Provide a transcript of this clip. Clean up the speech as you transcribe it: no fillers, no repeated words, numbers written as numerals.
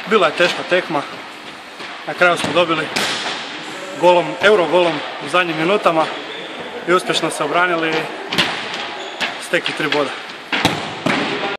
Bila je teška tekma, na kraju smo dobili Eurogolom u zadnjim minutama i uspješno se obranili i stekli 3 boda.